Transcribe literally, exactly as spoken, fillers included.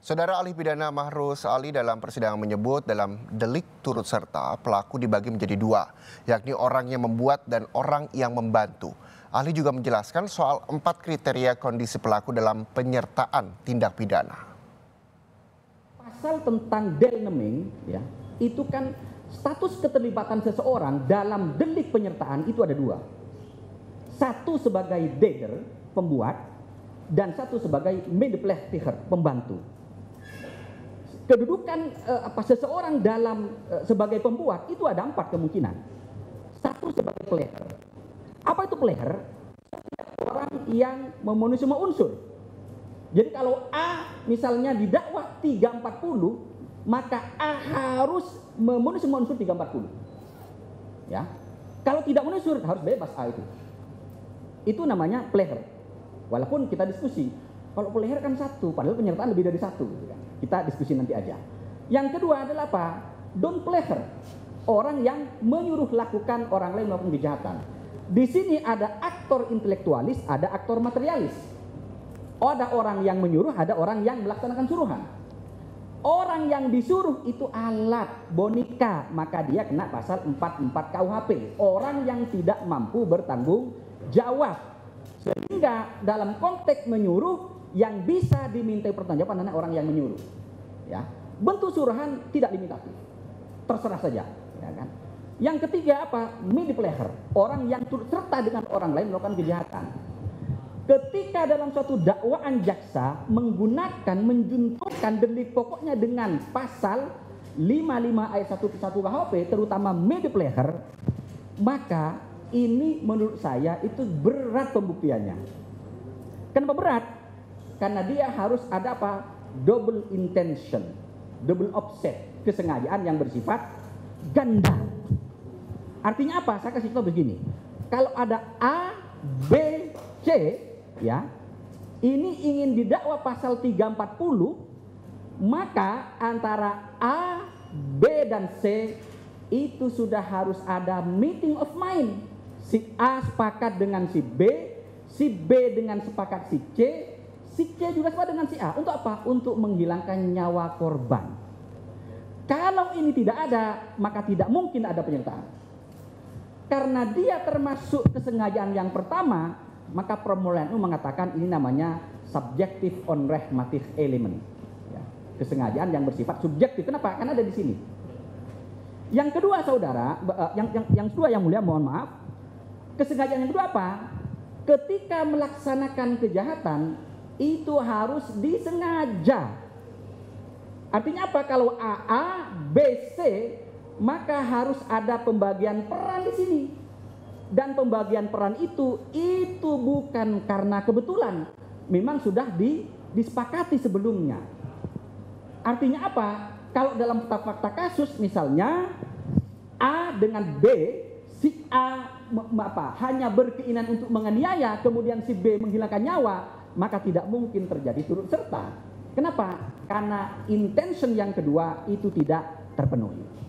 Saudara ahli pidana Mahrus Ali dalam persidangan menyebut dalam delik turut serta pelaku dibagi menjadi dua, yakni orang yang membuat dan orang yang membantu. Ahli juga menjelaskan soal empat kriteria kondisi pelaku dalam penyertaan tindak pidana. Pasal tentang deal naming, ya, itu kan status keterlibatan seseorang dalam delik penyertaan itu ada dua. Satu sebagai dader, pembuat, dan satu sebagai medeplechter, pembantu. Kedudukan eh, apa seseorang dalam eh, sebagai pembuat itu ada empat kemungkinan. Satu sebagai pleher. Apa itu pleher? Orang yang memenuhi semua unsur. Jadi kalau A misalnya didakwa tiga ratus empat puluh, maka A harus memenuhi semua unsur tiga ratus empat puluh. Ya. Kalau tidak memenuhi unsur harus bebas A itu. Itu namanya pleher. Walaupun kita diskusi, kalau pleher kan satu, padahal penyertaan lebih dari satu, gitu kan. Kita diskusi nanti aja. Yang kedua adalah apa? Don't pleasure. Orang yang menyuruh lakukan orang lain melakukan kejahatan. Di sini ada aktor intelektualis, ada aktor materialis. Ada orang yang menyuruh, ada orang yang melaksanakan suruhan. Orang yang disuruh itu alat, boneka, maka dia kena pasal empat puluh empat K U H P. Orang yang tidak mampu bertanggung jawab. Sehingga dalam konteks menyuruh, yang bisa dimintai pertanggungjawaban adalah orang yang menyuruh. Ya, bentuk suruhan tidak limitatif, terserah saja. Ya kan? Yang ketiga apa? Medepleher, orang yang turut serta dengan orang lain melakukan kejahatan. Ketika dalam suatu dakwaan jaksa menggunakan menjunturkan delik pokoknya dengan pasal lima puluh lima ayat satu ke satu K U H P, terutama medepleher, maka ini menurut saya itu berat pembuktiannya. Kenapa berat? Karena dia harus ada apa? Double intention, double offset, kesengajaan yang bersifat ganda. Artinya apa? Saya kasih contoh begini. Kalau ada A, B, C, ya, ini ingin didakwa pasal tiga ratus empat puluh, maka antara A, B, dan C itu sudah harus ada meeting of mind. Si A sepakat dengan si B, si B dengan sepakat si C, si C juga sepakat dengan si A. Untuk apa? Untuk menghilangkan nyawa korban. Kalau ini tidak ada, maka tidak mungkin ada penyertaan. Karena dia termasuk kesengajaan yang pertama, maka permulaan itu mengatakan ini namanya subjective unrehmative element. Ya, kesengajaan yang bersifat subjektif. Kenapa? Karena ada di sini. Yang kedua, saudara, yang yang yang kedua yang mulia, mohon maaf, kesengajaan yang kedua apa? Ketika melaksanakan kejahatan itu harus disengaja. Artinya apa? Kalau A A, B C, maka harus ada pembagian peran di sini. Dan pembagian peran itu itu bukan karena kebetulan, memang sudah di, disepakati sebelumnya. Artinya apa? Kalau dalam fakta kasus misalnya A dengan B, si A apa, hanya berkeinginan untuk menganiaya, kemudian si B menghilangkan nyawa, maka tidak mungkin terjadi turut serta. Kenapa? Karena intention yang kedua itu tidak terpenuhi.